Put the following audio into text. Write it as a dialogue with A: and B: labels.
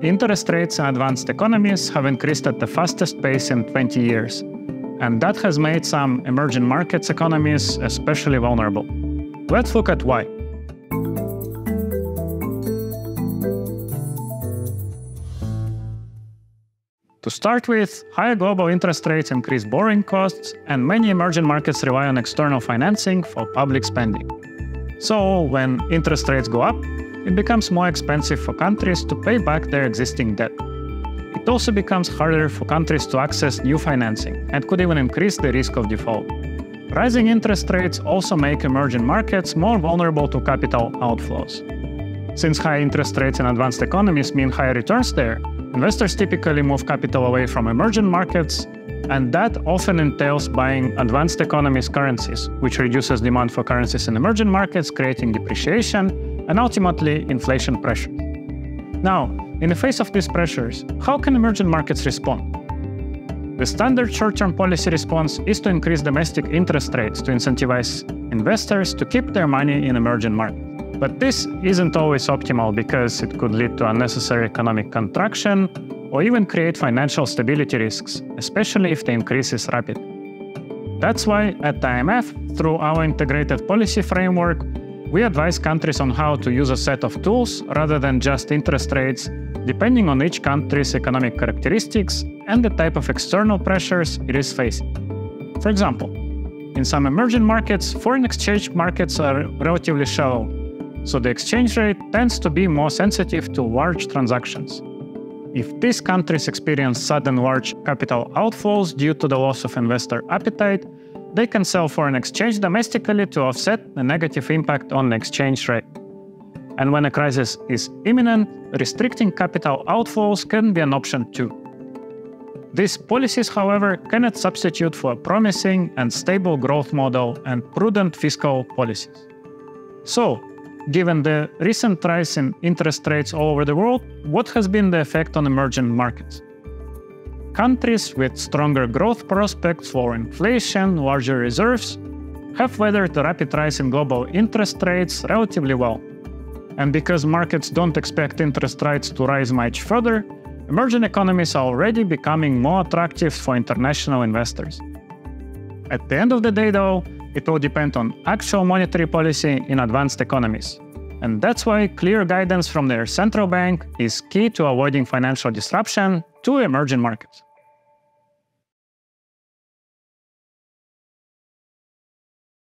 A: interest rates in advanced economies have increased at the fastest pace in 20 years, and that has made some emerging markets economies especially vulnerable. Let's look at why. To start with, higher global interest rates increase borrowing costs, and many emerging markets rely on external financing for public spending. So, when interest rates go up, it becomes more expensive for countries to pay back their existing debt. It also becomes harder for countries to access new financing and could even increase the risk of default. Rising interest rates also make emerging markets more vulnerable to capital outflows. Since high interest rates in advanced economies mean higher returns there, investors typically move capital away from emerging markets, and that often entails buying advanced economies currencies, which reduces demand for currencies in emerging markets, creating depreciation and ultimately inflation pressure. Now, in the face of these pressures, how can emerging markets respond? The standard short-term policy response is to increase domestic interest rates to incentivize investors to keep their money in emerging markets. But this isn't always optimal because it could lead to unnecessary economic contraction or even create financial stability risks, especially if the increase is rapid. That's why at the IMF, through our integrated policy framework, we advise countries on how to use a set of tools rather than just interest rates, depending on each country's economic characteristics and the type of external pressures it is facing. For example, in some emerging markets, foreign exchange markets are relatively shallow, so the exchange rate tends to be more sensitive to large transactions. If these countries experience sudden large capital outflows due to the loss of investor appetite, they can sell foreign exchange domestically to offset the negative impact on the exchange rate. And when a crisis is imminent, restricting capital outflows can be an option too. These policies, however, cannot substitute for a promising and stable growth model and prudent fiscal policies. So, given the recent rise in interest rates all over the world, what has been the effect on emerging markets? Countries with stronger growth prospects, lower inflation, larger reserves, have weathered the rapid rise in global interest rates relatively well. And because markets don't expect interest rates to rise much further, emerging economies are already becoming more attractive for international investors. At the end of the day, though, it will depend on actual monetary policy in advanced economies. And that's why clear guidance from their central bank is key to avoiding financial disruption to emerging markets.